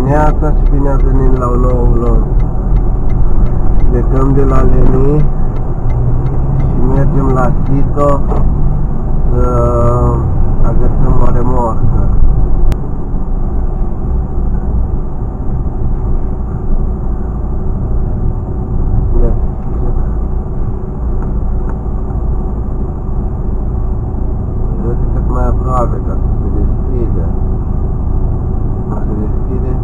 dimineața și bine ați venit la un nou vlog. Plecăm de la Leni și mergem la Sito să agățăm o remorcă. Vedeți cât mai aproape ca să se deschide. Se deschide.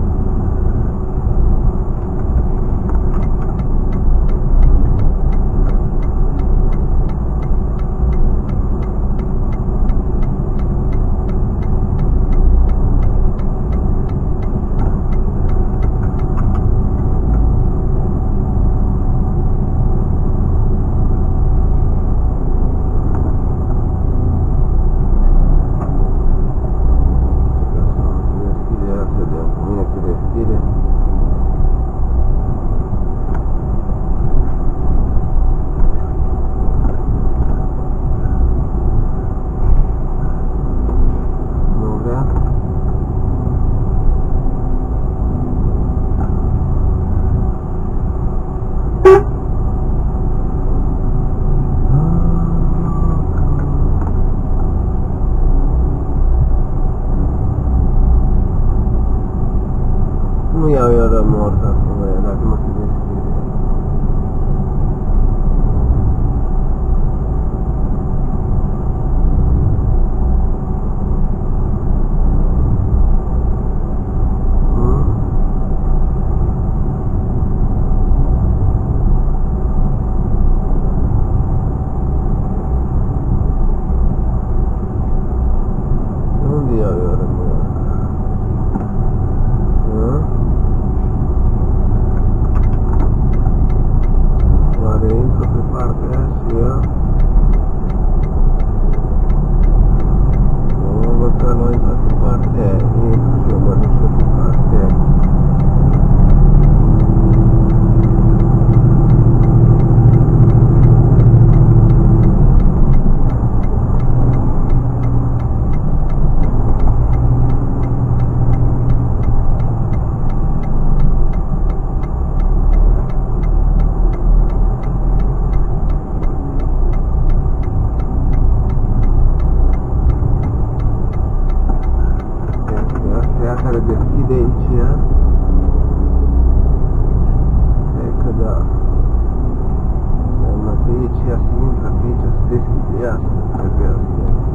Nu iau eu remorca acum, dacă nu se deschide. Unde iau eu remorca? Intro pe partea aia și eu nu văd că nu intrat pe partea aia, intru și eu mă duc și pe partea aia. Care deschide aici, cred că da. Înseamnă pe aici ea se intră, pe aici se deschide, ea trebuie asta.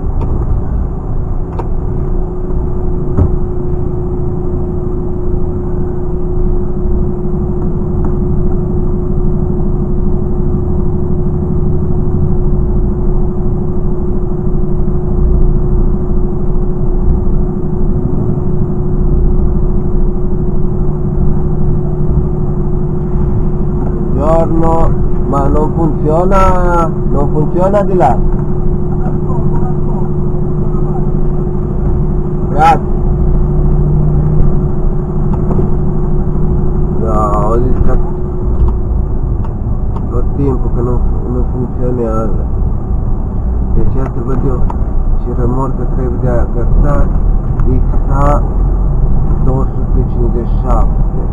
Buongiorno, ma non funziona di là. Grazie. Da, ho zis că tot timpul că nu funcționează. Deci asta văd eu și remorcă trebuie de agățat XA 257.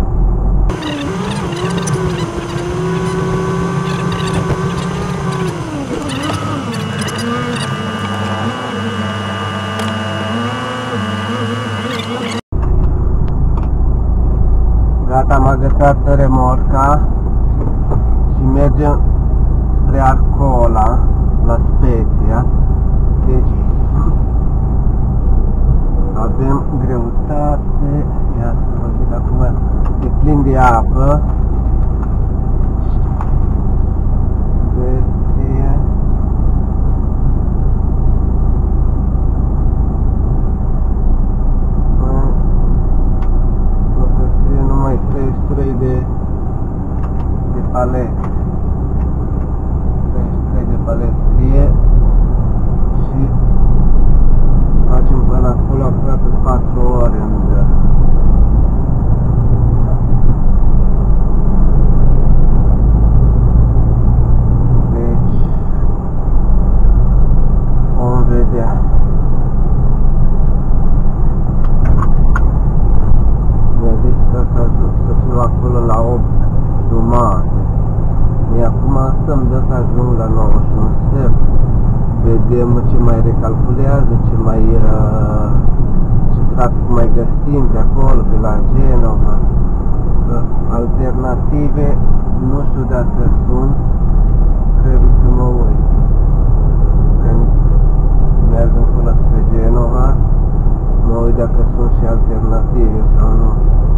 Gata, am agățat remorca și mergem spre Arcola, la Spezia. Deci avem greutate, ia să vă zic acum, e plin de apă. De palete 33 de palete scrie vedem ce mai recalculează, ce trafic mai găsim pe acolo, pe la Genova. Alternative, nu știu dacă sunt, trebuie să mă uit. Când merg încolo spre Genova, mă uit dacă sunt și alternative sau nu.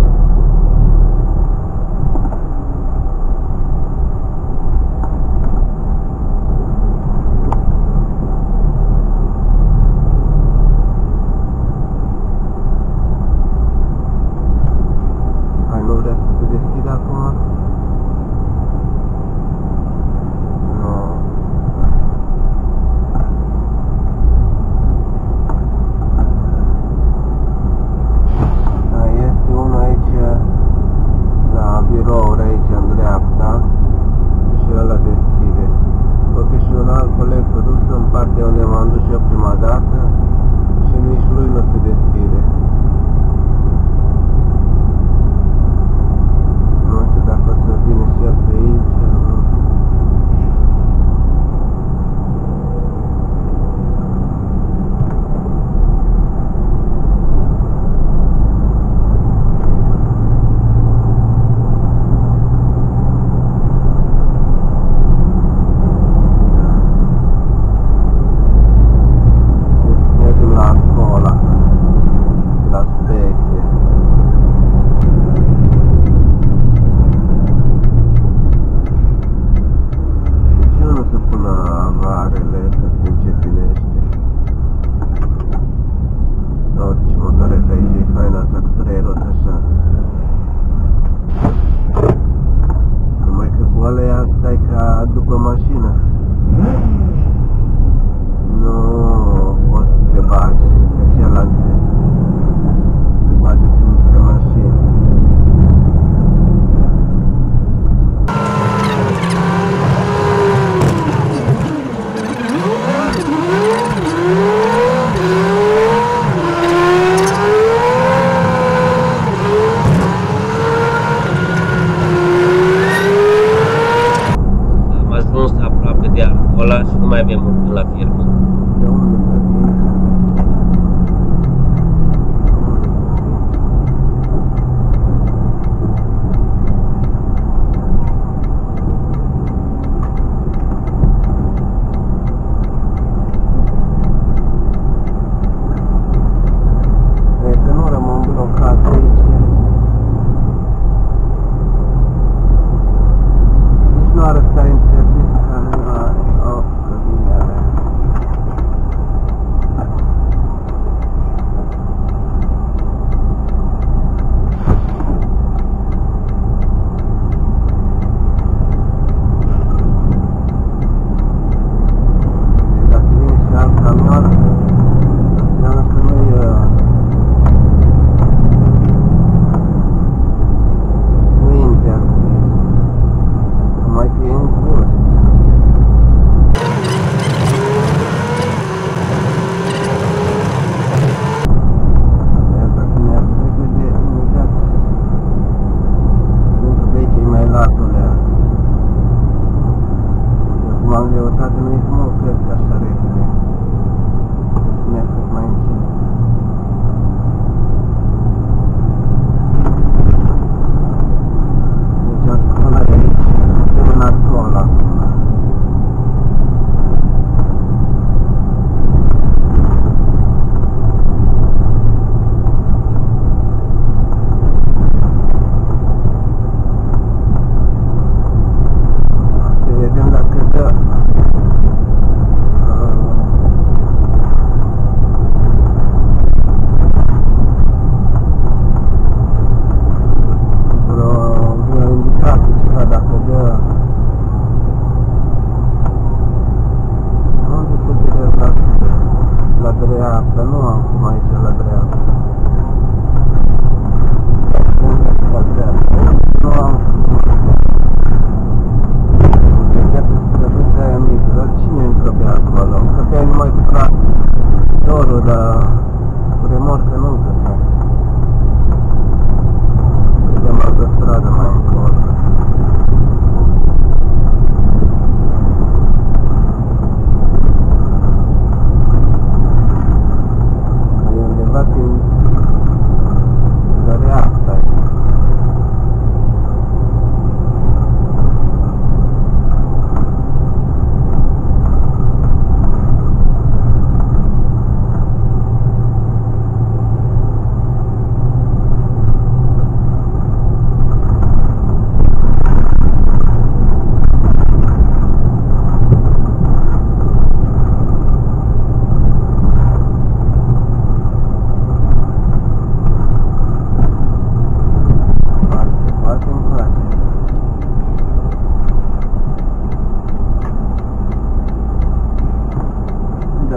Și nu mai avem mult la firmă.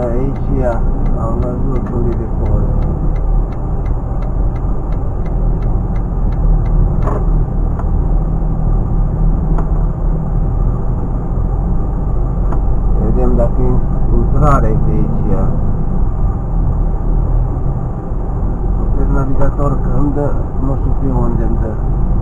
aici am văzut unde de fost. Vedem dacă intrarea e pe aici. Pe navigator că îmi dă, nu știu pe unde îmi dă.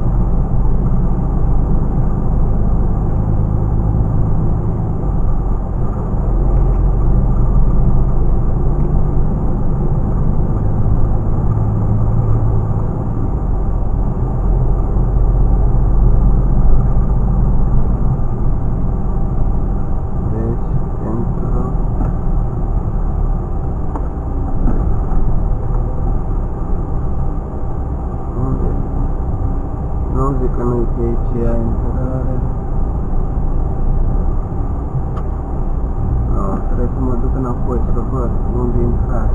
Că nu-i pe aici intrare. No, trebuie să mă duc înapoi să văd unde e intrare.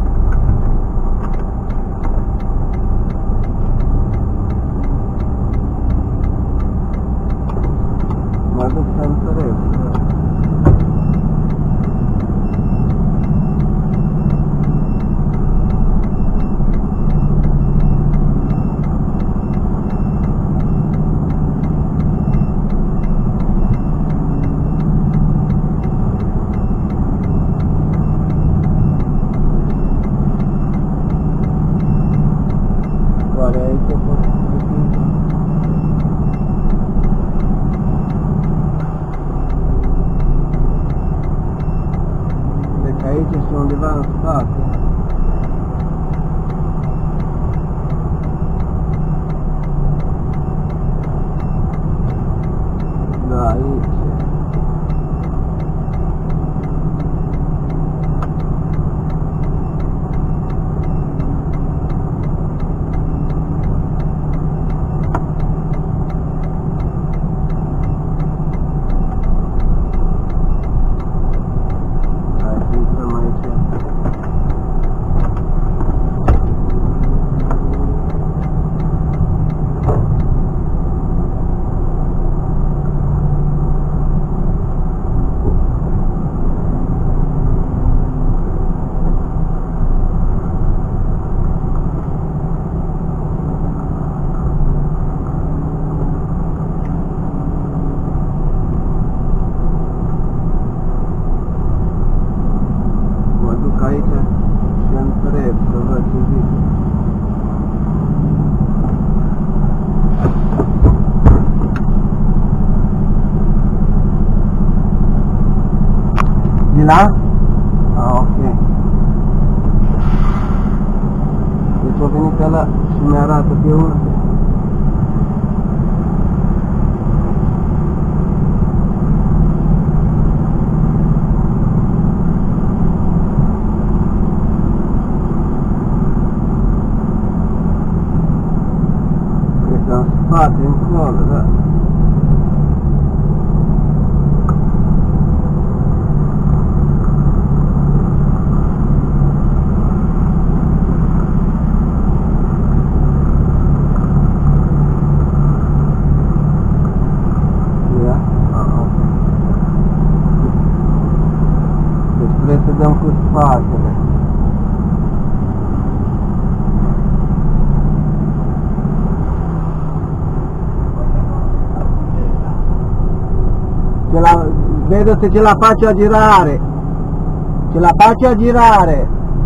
Mă duc să întreb. Deci aici și undeva în spate. Da, aici. Aici și întreb să văd ce zic. De la? Ah, ok. Deci a venit ăla și mi-arată pe unde. În spate, încolo, da. Ia? Ok. Deci trebuie să dăm cu spatele. Vedo se ce la faccio a girare. Ce la faccio a girare.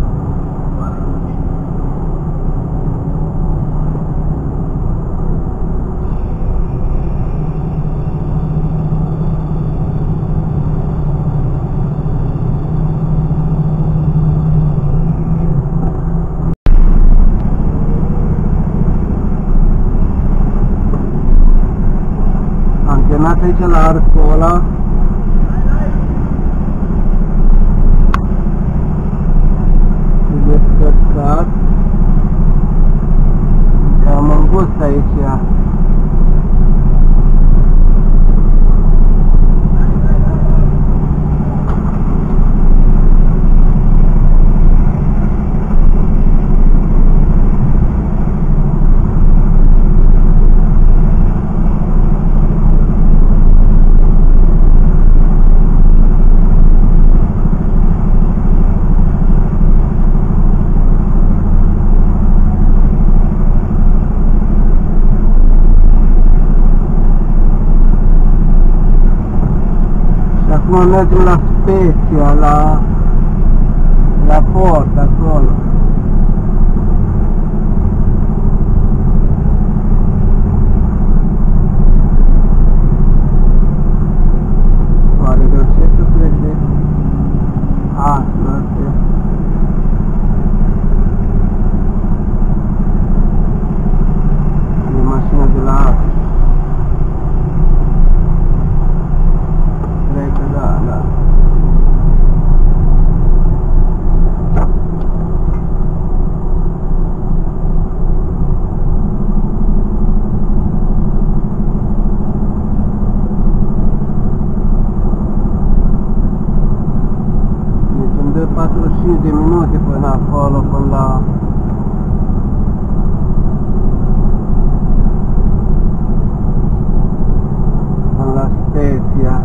Am chemat aici la arcul ăla. Descărcat. Am îngust aici. acum mergem la Speția, la port, acolo. Oare reușesc să plec de asta? E mașina de la asta. Cred că da, da. Deci îmi dă 45 de minute până acolo, până la Speția.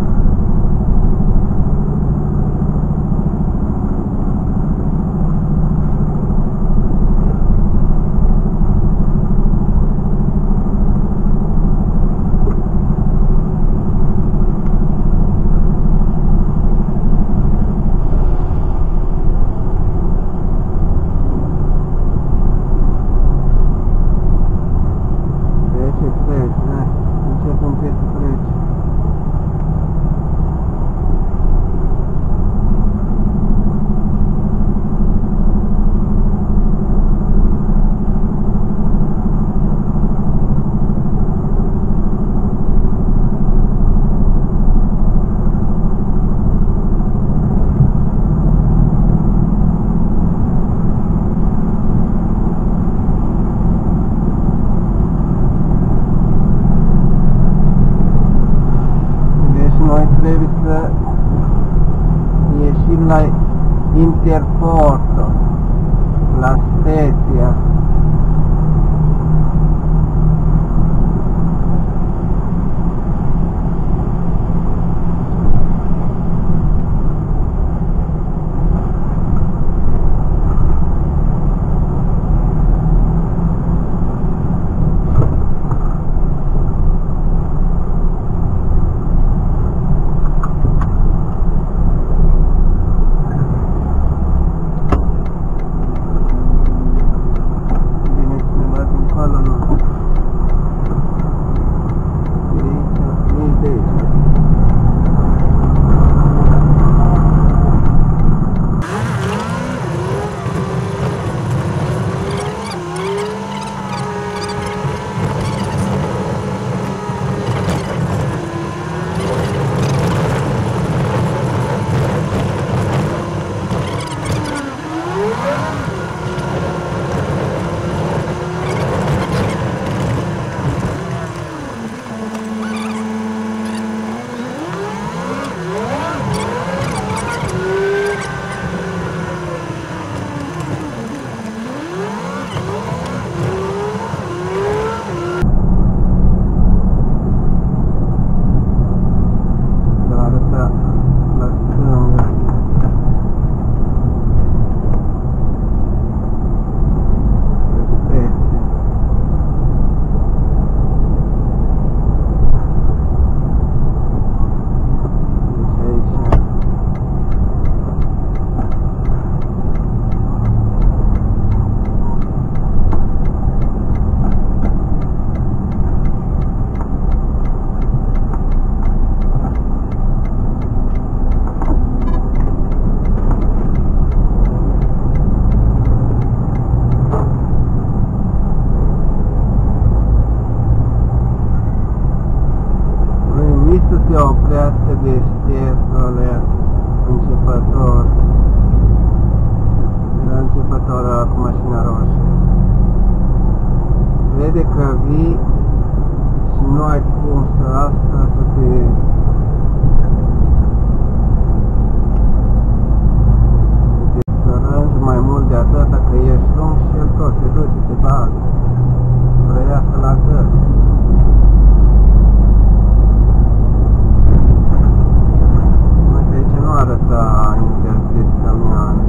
Treci, da. Încet treci. Noi trebuie să ieșim la Interporto, la Speția. Se oprească de ștergele începător. Era începător cu mașina roșie. Vede că vii și nu ai cum să te sărăngi mai mult de atâta, că ești lung și el tot se duce, se bagă. Vrea să-l agăți. Nu arăta interzis camioane.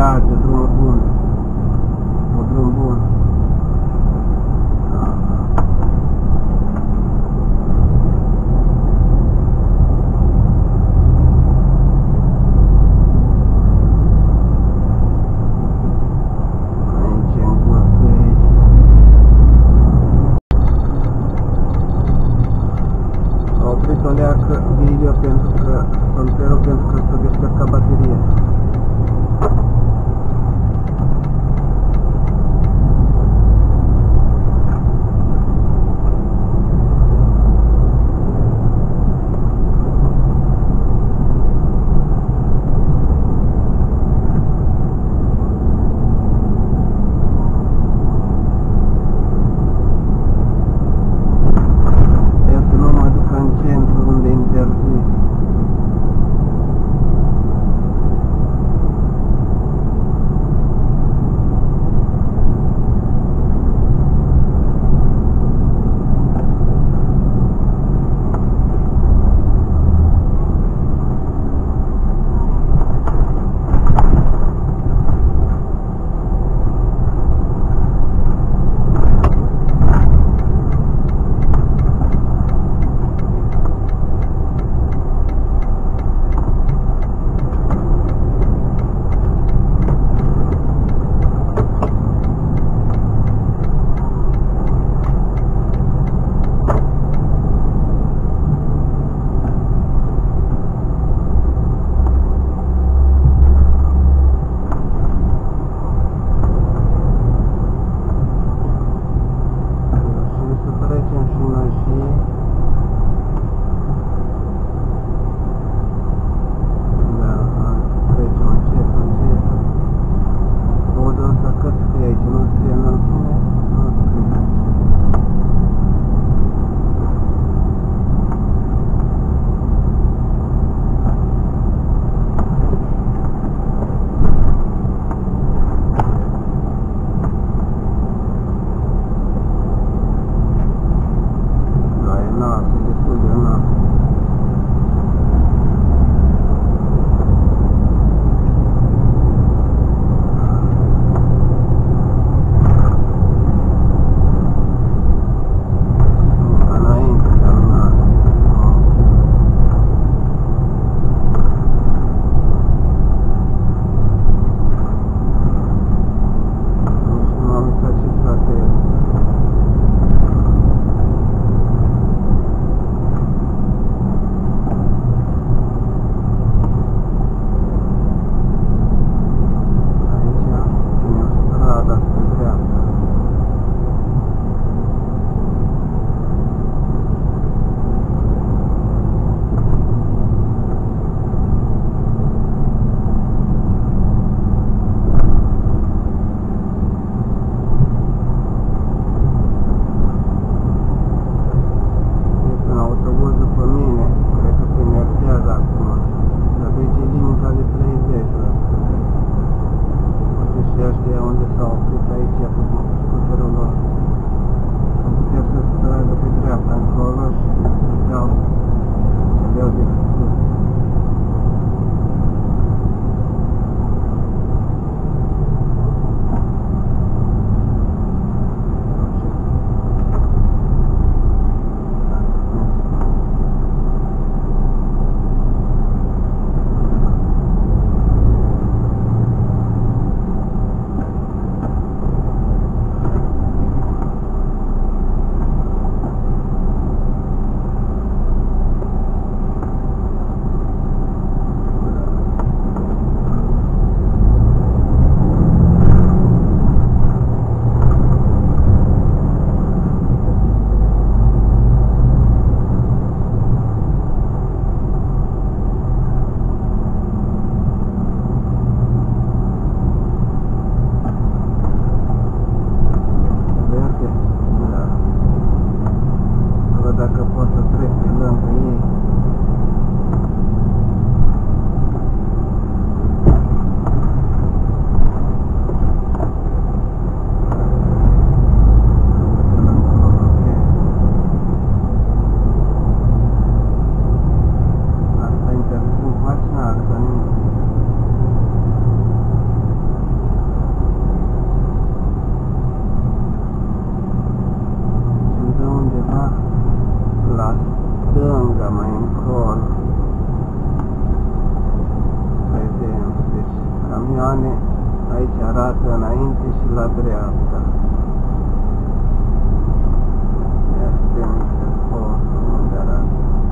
merge, drumul bun. Un drum bun. Video pentru că întrerup pentru că s-a descărcat bateria. camioane, aici arată înainte și la dreapta. Iar stânga, unde arată?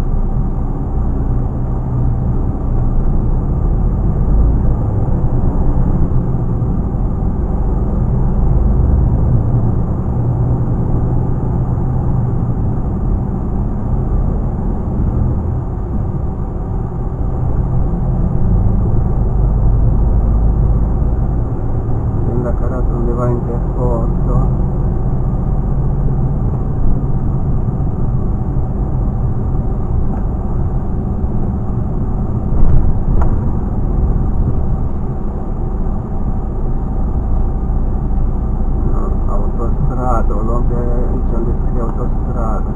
Undeva Interforto. Autostradă, o luăm pe aici unde scrie autostradă.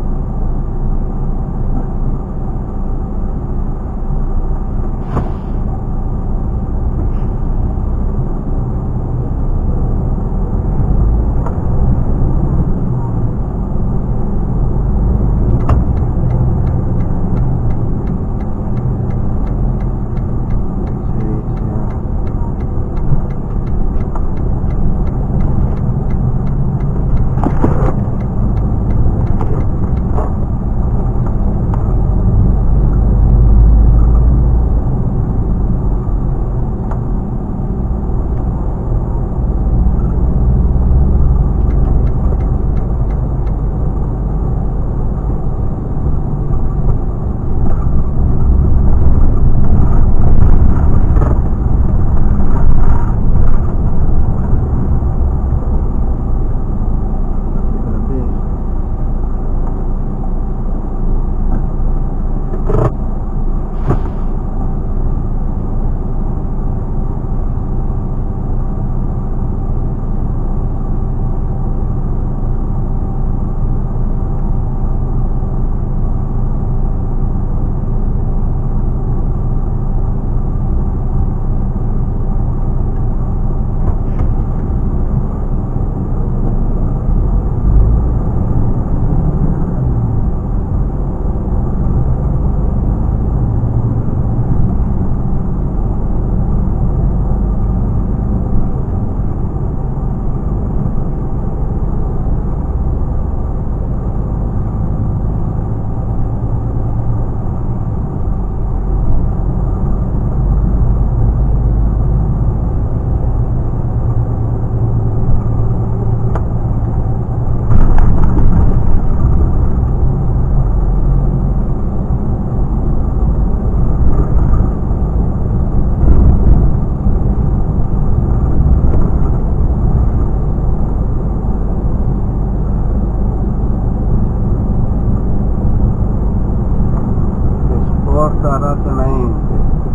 Arată înainte.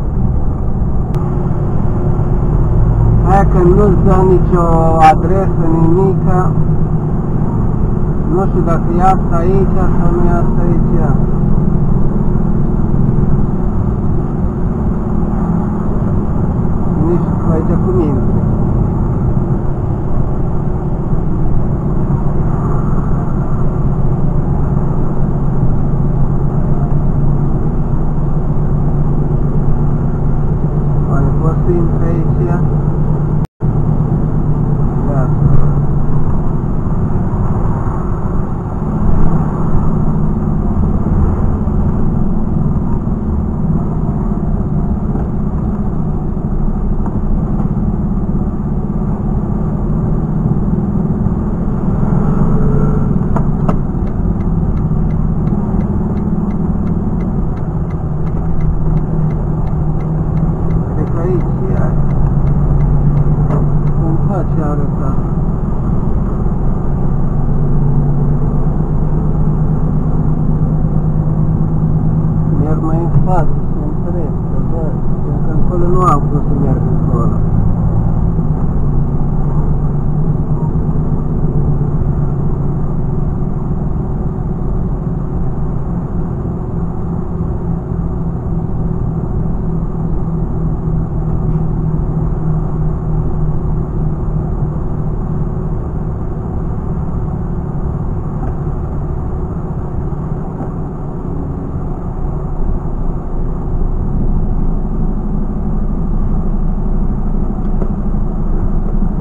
Hai că nu-ți dă nicio adresă, nimica. Nu știu dacă e asta aici sau nu e asta aici. Nici aici cu mine. Intre aici. Ia. Merg mai în față, se împresc, văd. Pentru că încolo nu am cum să merg încolo.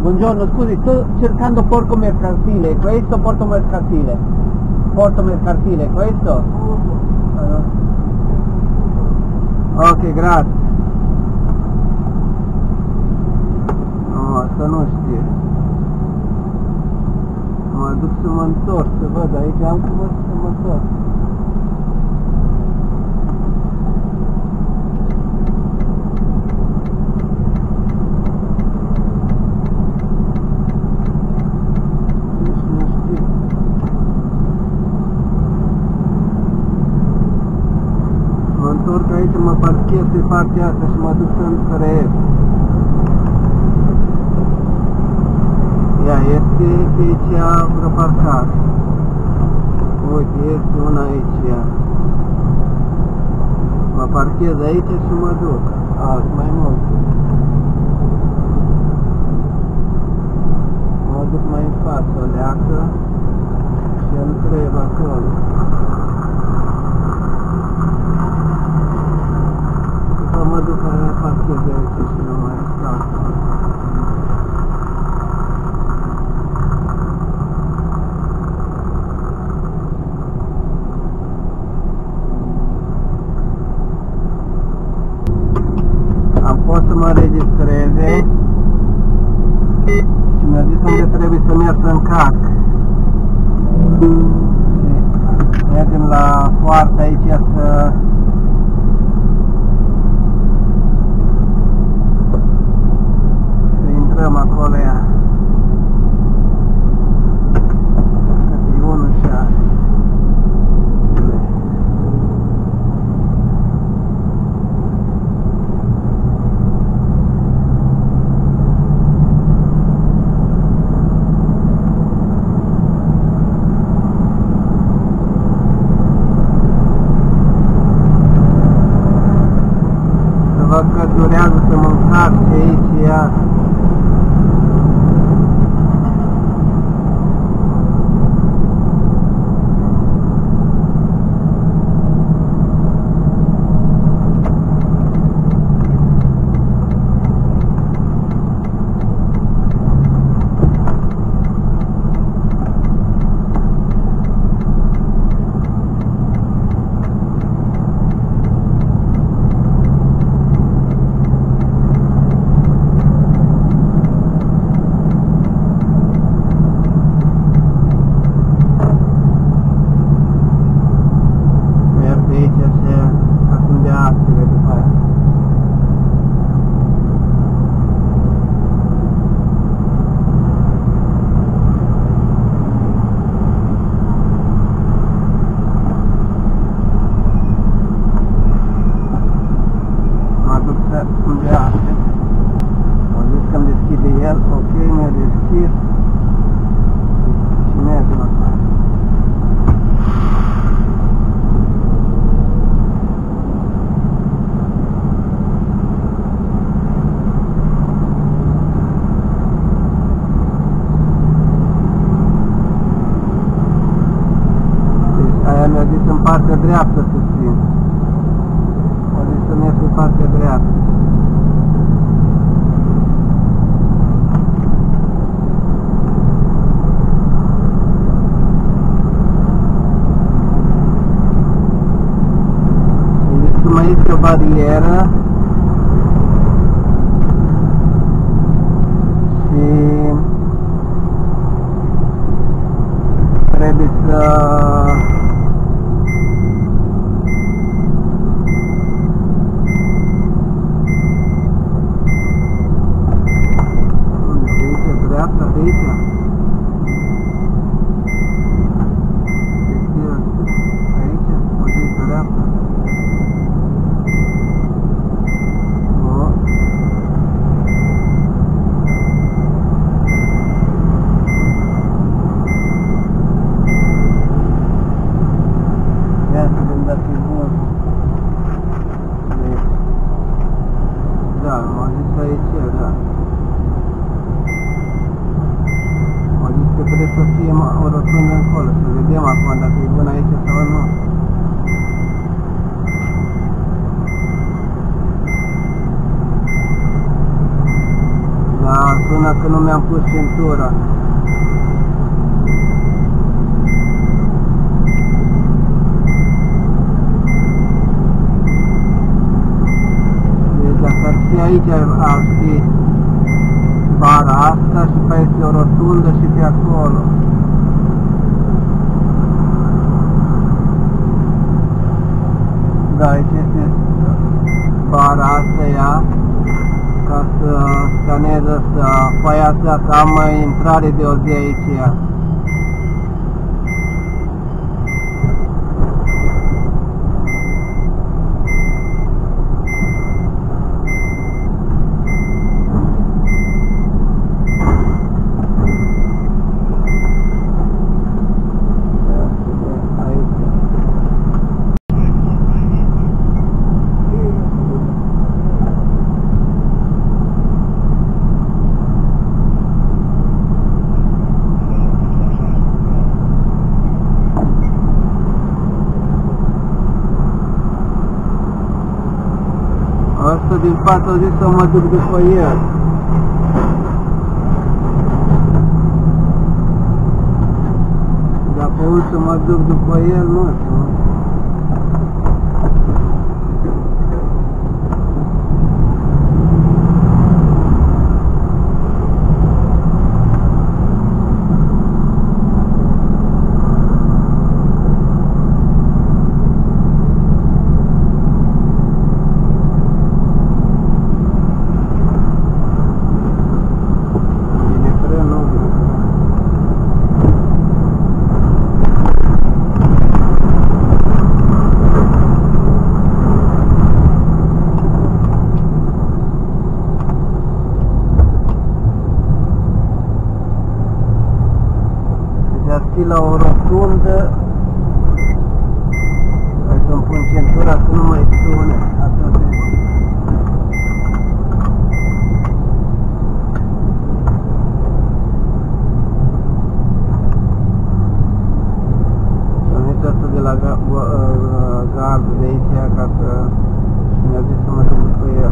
Buongiorno, scusi, sto cercando porto mercantile, questo porto mercantile? Porto mercantile, questo? Ok, grazie. No, asta nu știe. Mă duc să mă întorc, să văd, aici am cum să mă întorc. Întorc aici, mă parchez pe partea asta și mă duc spre est. Ia, este pe aici vreo parcare. Uite, este una aici, ia. Mă parchez aici și mă duc. Mai mult. Mă duc mai în față, leacă și întreb acolo. Mă duc la parchez de aici și nu mai stau. Am fost să mă înregistreze și mi-a zis unde trebuie să merg să încarc. Și mergem la poartă aici să intrăm acolo, ea. Câte e 1 și așa. Să văd că durează să mă încarc și aici, ea. Mi-a zis în partea dreaptă să țin. M-a zis să merg pe partea dreaptă. Și mai este o barieră și trebuie să să fie o rotundă încolo, să vedem acum dacă e bună aici sau nu. Da, sună că nu mi-am pus centura. Deci dacă ar fi aici, ar fi bara asta și pe aici o rotundă și pe acolo. Da, aici este bara asta, ea, ca să scaneze foaia asta, să am intrare de o zi aici, ea. Asta din față a zis să mă duc după el. Dacă o să mă duc după el, nu știu. La o rotundă, hai să-mi pun centura să nu mai sune atât de... Și-am venit asta de la gardul de aici, ca să mi-a zis să mă duc după el.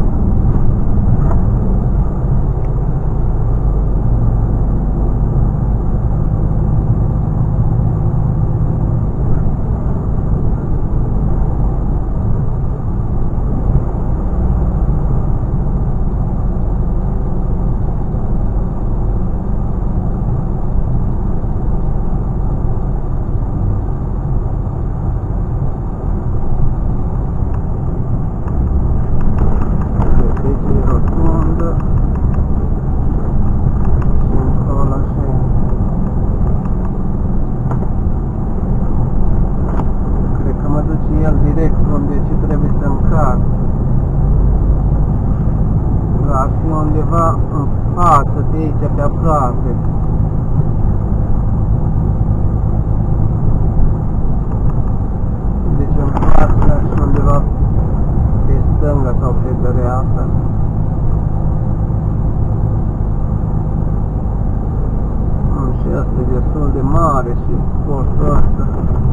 Undeva în față, de aici, pe aproape. Deci în față și undeva pe stânga sau pe dreapta. Și asta e destul de mare și postul ăsta.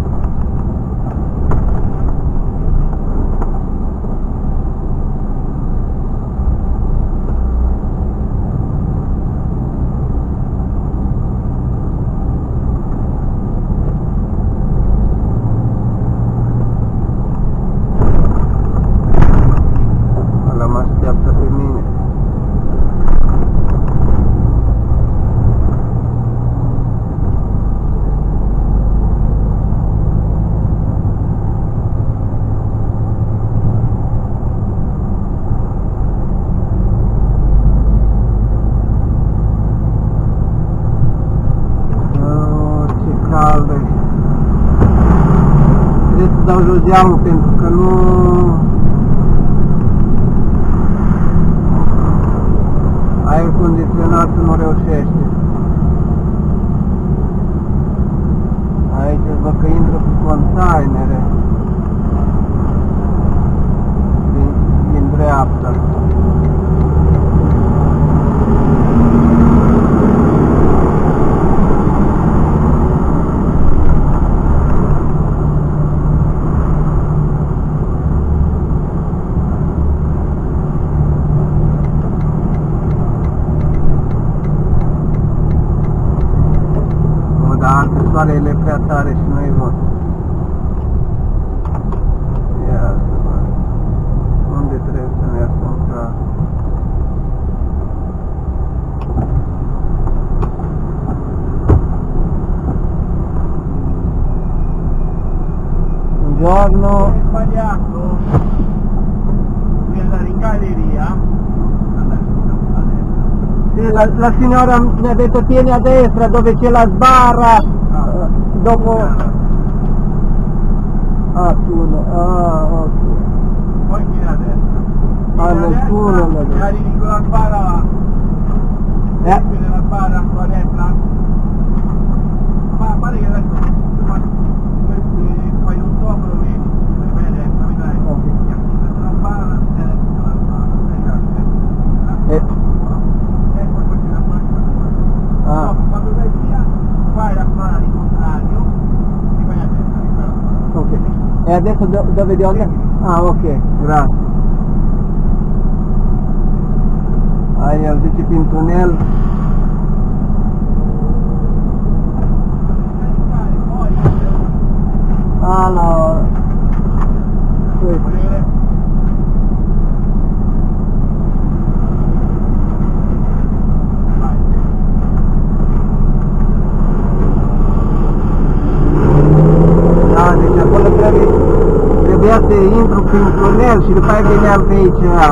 Trebuie să dau jos geamul pentru că nu... aer condiționat nu reușește. Aici văd că intră cu containere din dreapta. soarele e prea tare și nu-i văd. Ia să văd. Unde trebuie să merg în prag? Buongiorno. Hai sbagliato. Devi andare in galleria. Sì, la signora mi ha detto tieni a destra dove c'è la sbarra. Dopo... Ah, tunnel. Ah, ok. Poi vieni a destra. Ah, nel tunnel. E arrivi con la sbarra là. Vedi la sbarra qua a destra? Ma pare che adesso fai un topo lo vedi. Vai a destra, vedrai. Ok. La sbarra, la sbarra. Ecco poi c'è la macchina. Ah, Quando vai via, fai la sbarra di contrario e vai a destra, di quella sbarra. ok. E adesso dove devo andare? Ah, ok, grazie. Hai al zice prin tunel. Ah, no. Volere? Vai. Da, deci acolo trebuia să intru prin tunel și după aia veneam pe aici.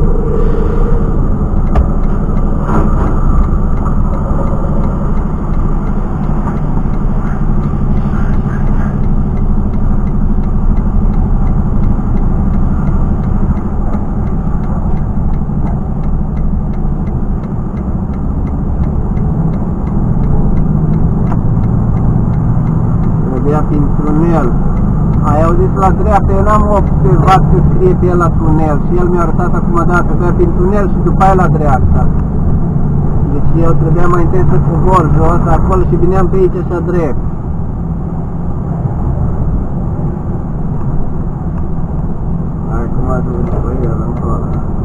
Trebuia prin tunel. Ai auzit la dreapta, eu n-am observat că scrie pe el la tunel și el mi-a arătat acum dată, trebuia prin tunel și după aia la dreapta. Deci eu trebuia mai întâi să cobor jos acolo și veneam pe aici așa drept. Hai cum a dus pe el încolo.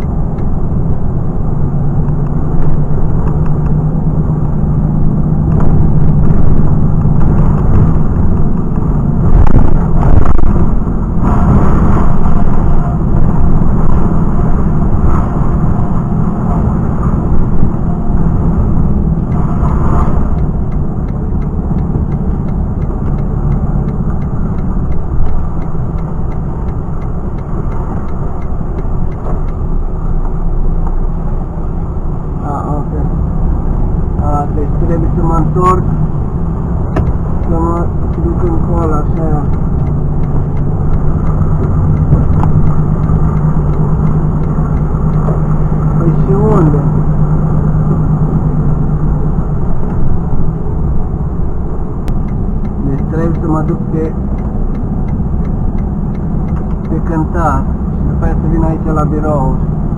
Deci trebuie să mă întorc, să mă duc încolo, așa. Păi și unde? Deci trebuie să mă duc pe Cântar și după aia să vin aici la birou.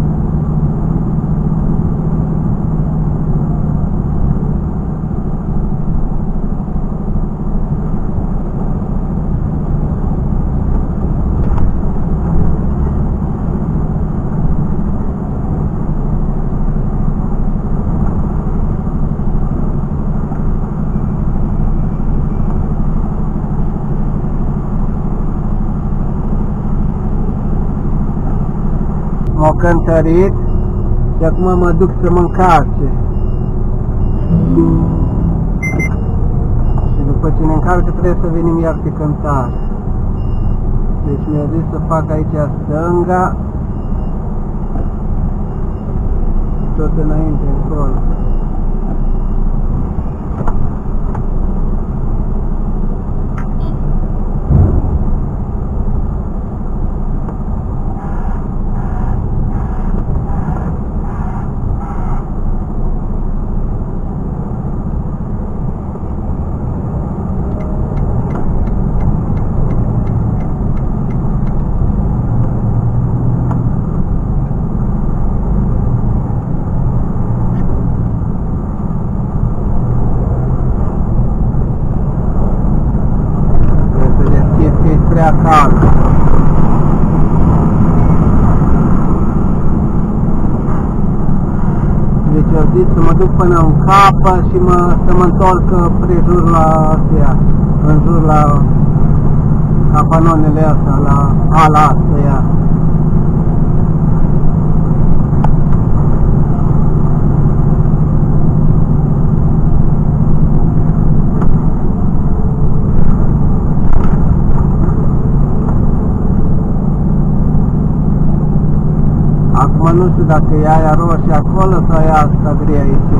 M-au cântărit și acum mă duc să mă încarce. Și după ce ne încarcă trebuie să venim iar pe Cântar. Deci mi-a zis să fac aici stânga, tot înainte încolo. eu zis să mă duc până în capă și să mă întorc prejur la astea, în jur la capanonele astea, la ala astea. Acum nu știu dacă e aia roșie acolo sau e asta gri aici.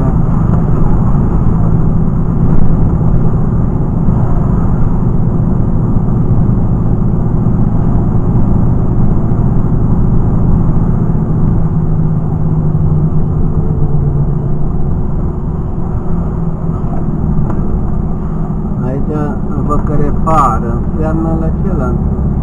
Aici văd că repară, înseamnă la celălalt.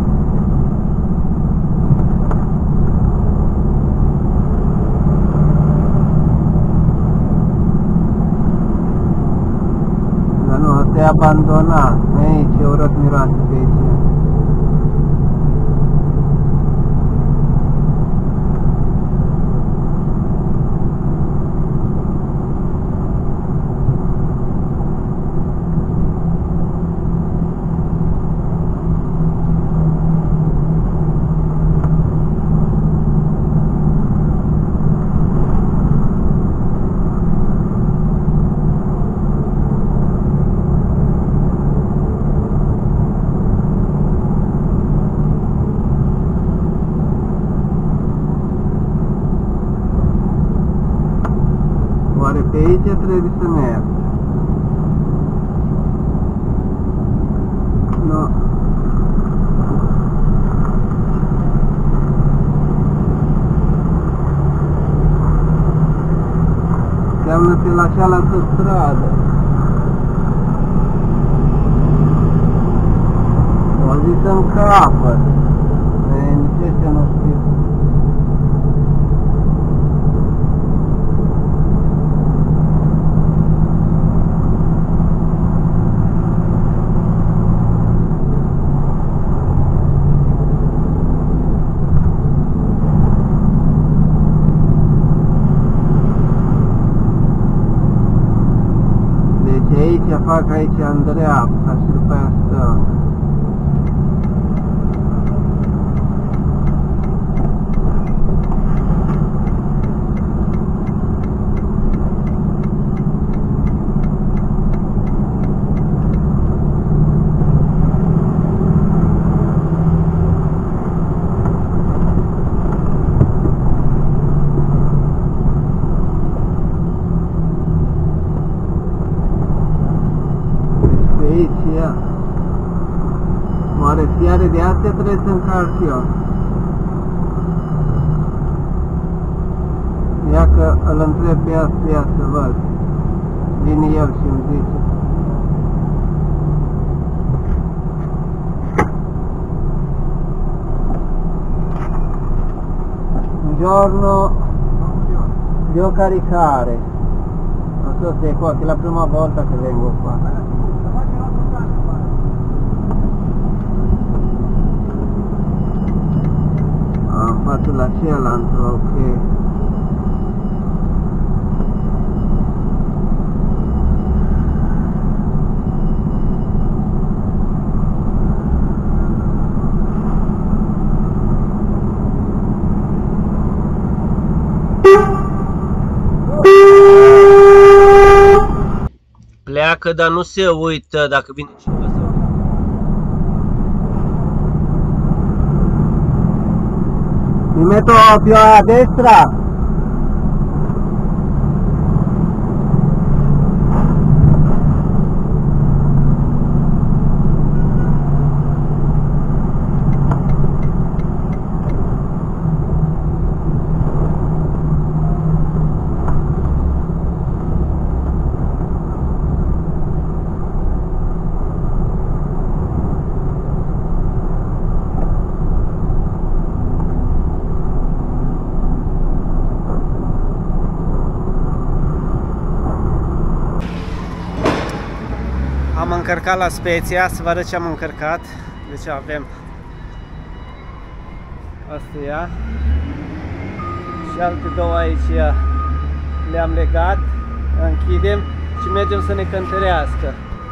E abandonat, aici e urât miroase pe aici. Oare pe aici trebuie să merg? Nu. Înseamnă pe la cealaltă stradă. O zis în capăt. Nici ăștia nu știu. Aici fac aici în dreapta și după aia stau. Oare fiare de astea trebuie să încarc eu? Ia că îl întreb pe astea să văd. Vine el și îmi zice. Buongiorno, devo caricare. Non so se è qua, che è la prima volta che vengo qua. Am fatto la celălalt, ok. Pleacă, dar nu se uită dacă vine cineva sau... Mi metto più a destra. Am încărcat la Speția, să vă arăt ce am încărcat. Deci avem astea și alte două aici le-am legat, închidem și mergem să ne cântărească.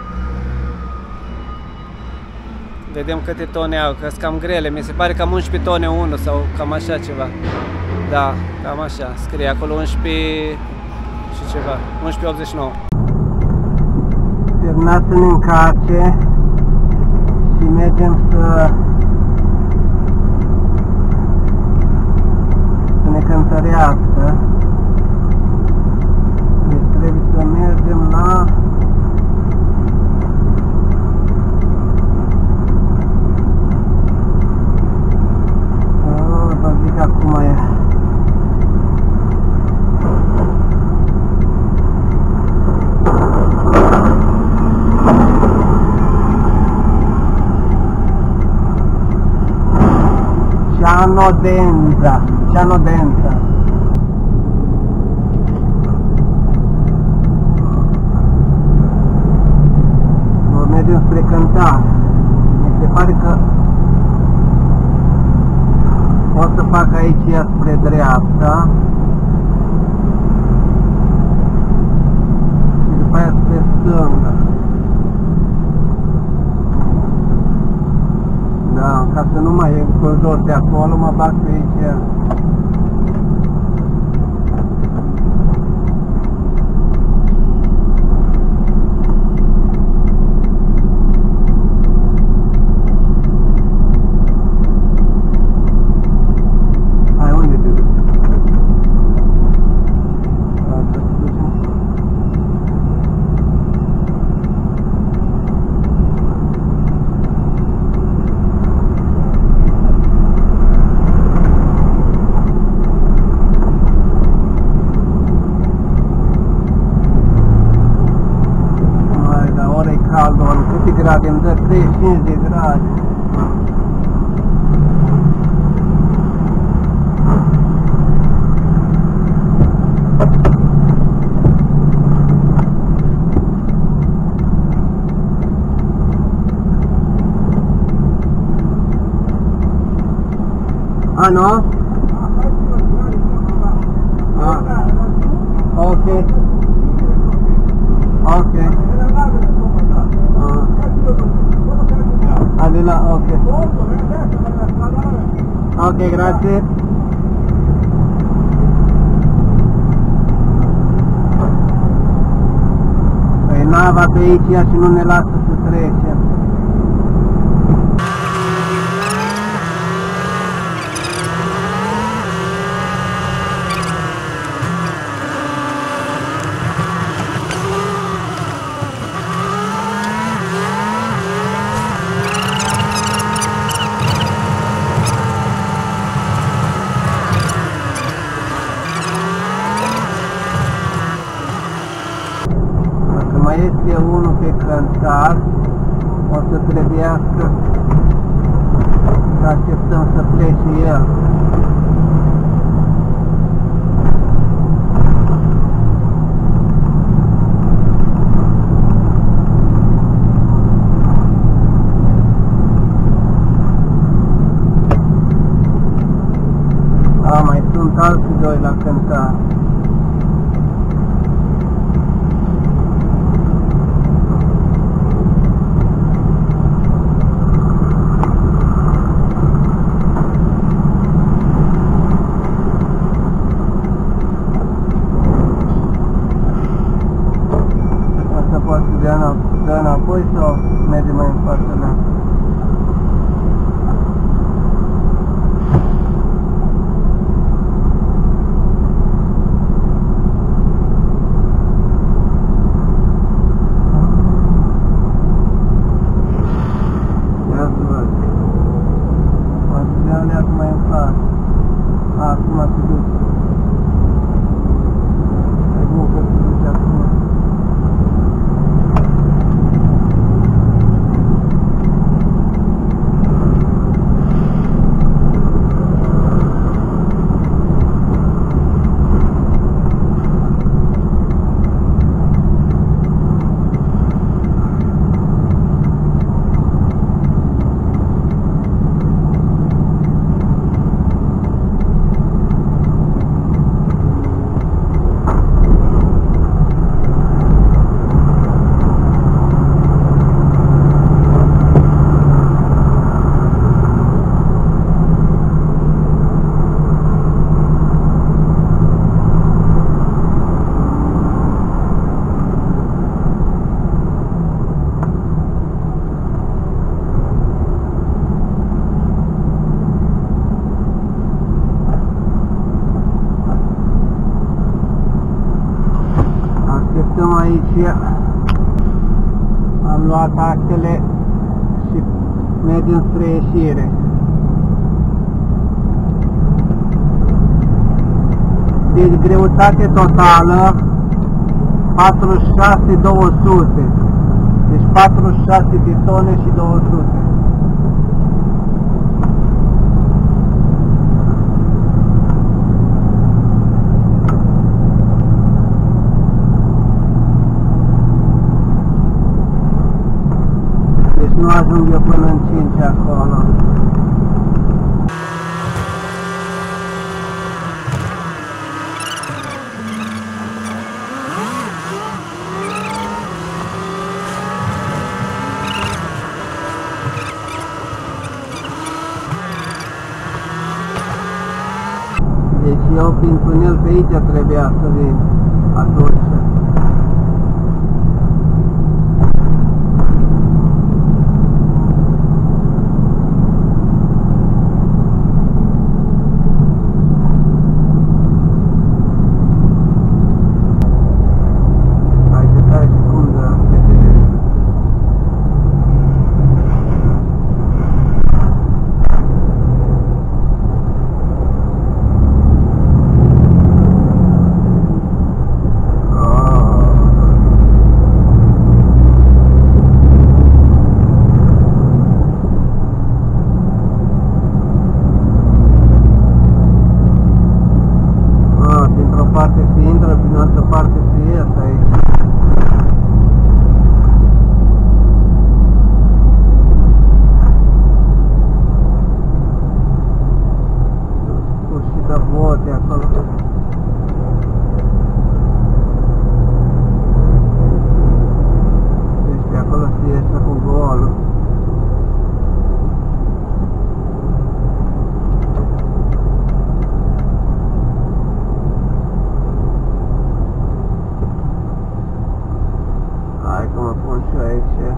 Vedem câte tone au, că sunt cam grele, mi se pare cam 11 tone 1 sau cam așa ceva. Da, cam așa, scrie acolo 11 și ceva, 11,89. Terminat să ne încarce și mergem să ne cântărească. Deci trebuie să mergem la vă zic acum e Cianodenza. Mergem spre Cântar. Mi se pare că o să fac aici spre dreapta și după aia spre stânga. Da, ca să nu mai e încălzor de acolo, mă bag pe aici. Hai, unde te duci? Câte grade îmi dă? 35 de grade. Ah, nu? Ah. Ok. Ok. Adela, ok. Ok, grazie. Păi nava pe aici și nu ne lasă să trecem. Mai este unul pe Cântar, o să trebuiască să așteptăm să plece el. A, mai sunt alții doi la Cântar. Dă înapoi sau merge mai în partea mea? aici am luat actele și mergem spre ieșire. Deci greutate totală 46.200. Deci 46 de tone și 200. Deci nu ajung eu până în 5 acolo. Deci eu prin tunel pe aici trebuia să vin atunci. Parte se intră, prin altă parte se iese aici. Sfârșită bote acolo. Deci de acolo se iese cu golul. Hai că mă pun și eu aici.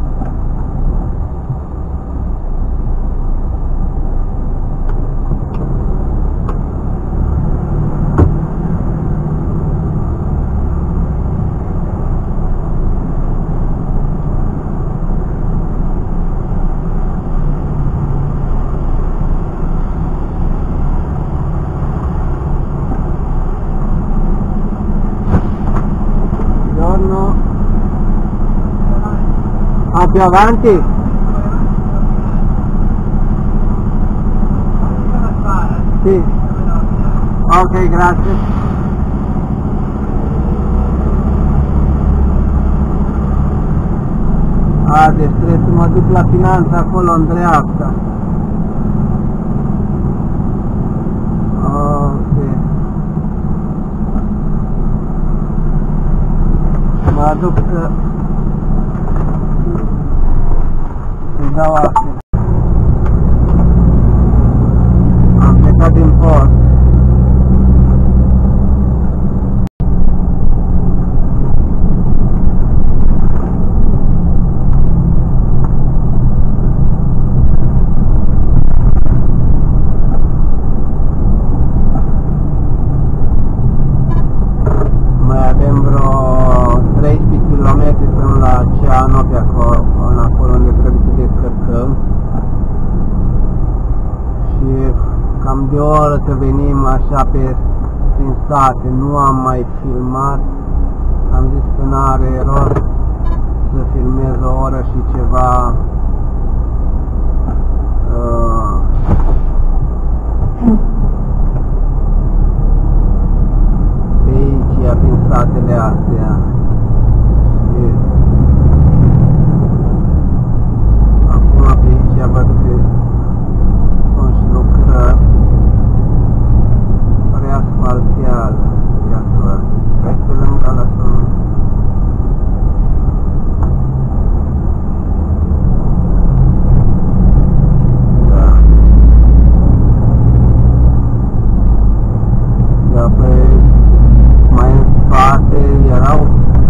Buongiorno. Ah, più avanti? Sì. Ok, grazie. Ah, deci trebuie să mă duc la finanță acolo în dreapta. Ok. Mă duc să îi dau astea. Am plecat din port. Mai avem vreo 13 km până la Ceano, pe acolo, unde trebuie să descărcăm. Și cam de o oră să venim așa prin sate. Nu am mai filmat. Am zis că n-are rost să filmez o oră și ceva. Pe aici, prin satele astea. Și acum pe aici văd că sunt și lucrări reasfaltează. Hai pe lângă ala sunt. Da. Da, pe mai în spate erau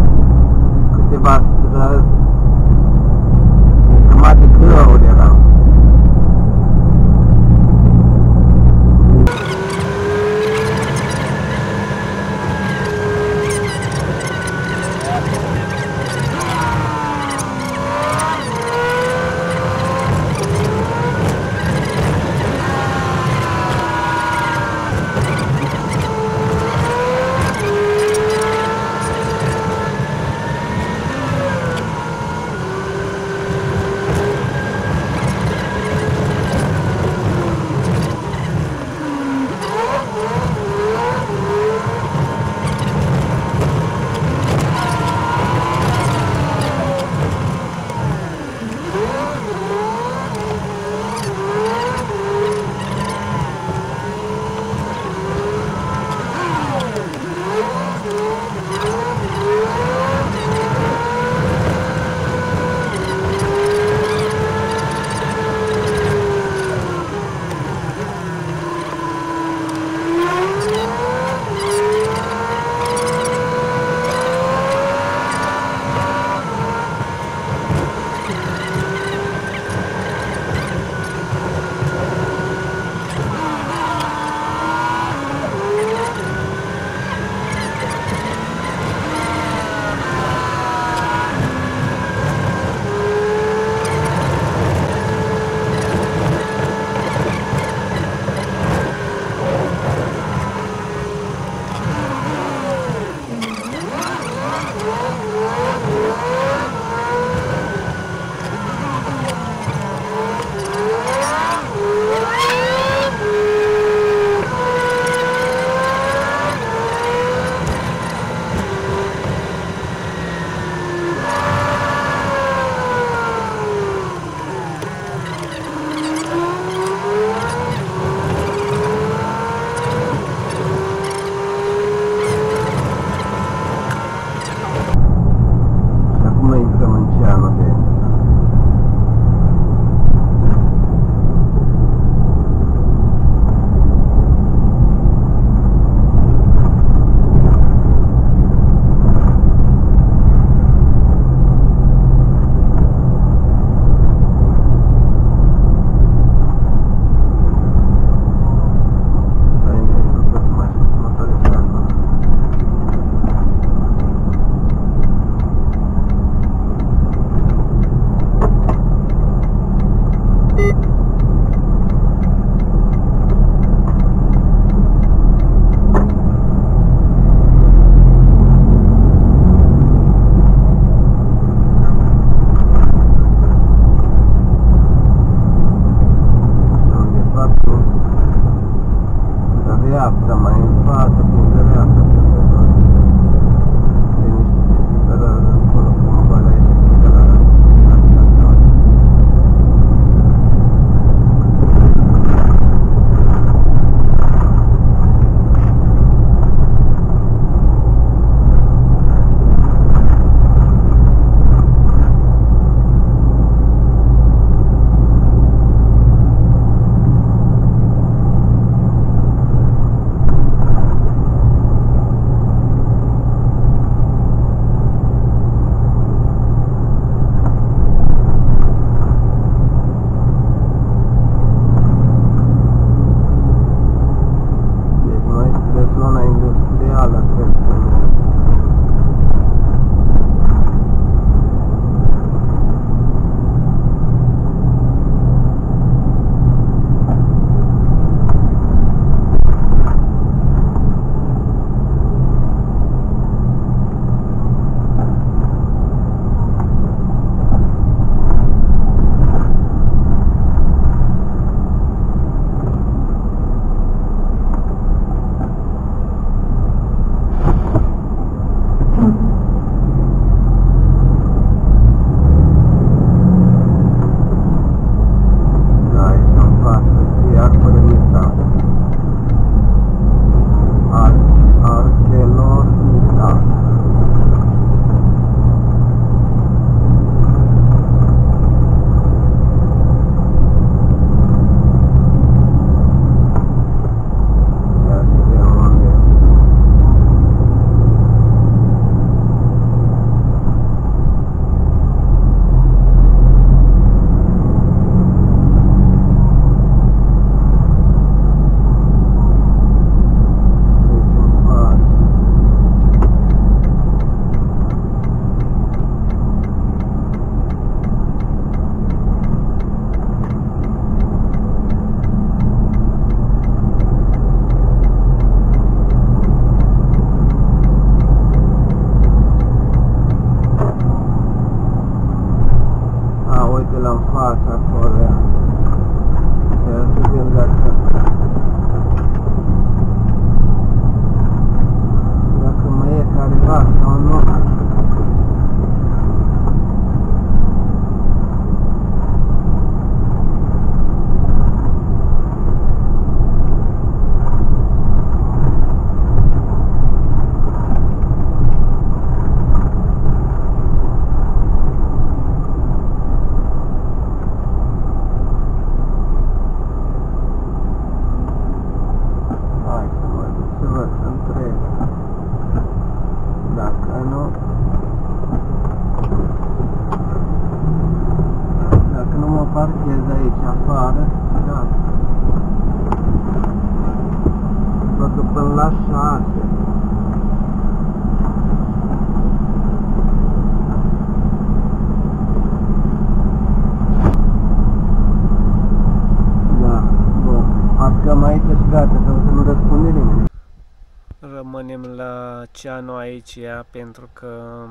băgăm aici și gata, că nu răspunde nimeni. Rămânem la Ceanu aici pentru că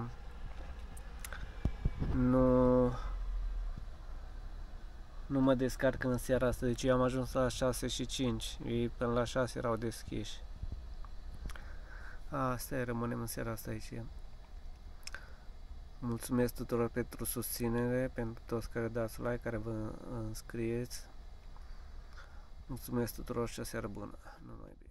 nu mă descarc în seara asta, deci eu am ajuns la 6:05, ei până la 6 erau deschiși. Asta e, rămânem în seara asta aici. Mulțumesc tuturor pentru susținere, pentru toți care dați like, care vă înscrieți. Mulțumesc tuturor și o seară bună. Numai bine.